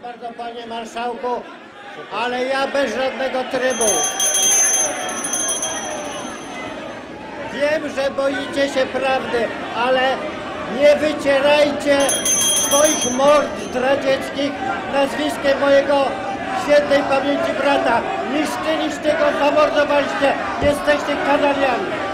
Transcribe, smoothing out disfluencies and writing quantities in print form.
bardzo, panie marszałku, ale ja bez żadnego trybu. Wiem, że boicie się prawdy, ale nie wycierajcie swoich mord zdradzieckich nazwiskiem mojego świętej pamięci brata. Niszczyliście go, zamordowaliście, jesteście kanaliami.